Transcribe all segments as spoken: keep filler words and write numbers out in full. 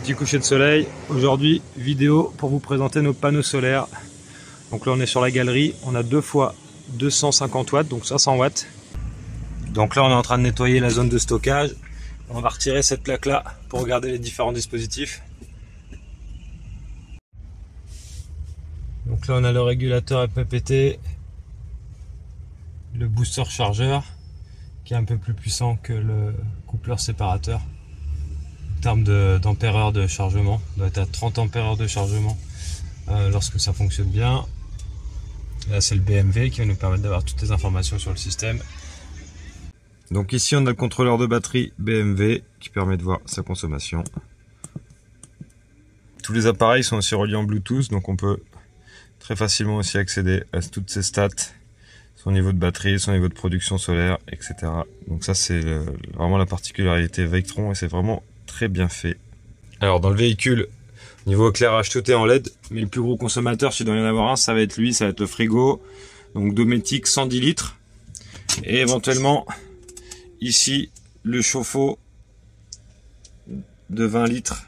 petit coucher de soleil. Aujourd'hui, vidéo pour vous présenter nos panneaux solaires. Donc là, on est sur la galerie. On a deux fois deux cent cinquante watts, donc cinq cents watts. Donc là, on est en train de nettoyer la zone de stockage. On va retirer cette plaque-là pour regarder les différents dispositifs. Donc là, on a le régulateur M P P T, le booster chargeur, qui est un peu plus puissant que le coupleur séparateur. En termes d'ampère-heure de, de chargement, on doit être à trente ampères-heure de chargement euh, lorsque ça fonctionne bien. Là, c'est le B M V qui va nous permettre d'avoir toutes les informations sur le système. Donc ici, on a le contrôleur de batterie B M V qui permet de voir sa consommation. Tous les appareils sont aussi reliés en Bluetooth, donc on peut très facilement aussi accéder à toutes ces stats, son niveau de batterie, son niveau de production solaire, et cetera. Donc ça, c'est vraiment la particularité Victron et c'est vraiment très bien fait. Alors dans le véhicule, niveau éclairage, tout est en L E D, mais le plus gros consommateur, s'il doit y en avoir un, ça va être lui, ça va être le frigo. Donc Dometic cent dix litres. Et éventuellement, ici, le chauffe-eau de vingt litres.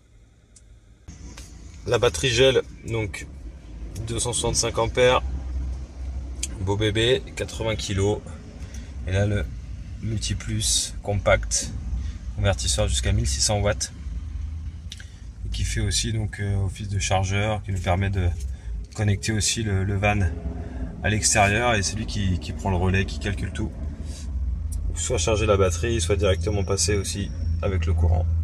La batterie gel, donc deux cent soixante-cinq ampères. Beau bébé, quatre-vingts kilos. Et là, le Multiplus compact, convertisseur jusqu'à mille six cents watts. Et qui fait aussi donc euh, office de chargeur, qui nous permet de connecter aussi le, le van à l'extérieur. Et c'est lui qui, qui prend le relais, qui calcule tout. Soit charger la batterie, soit directement passer aussi avec le courant.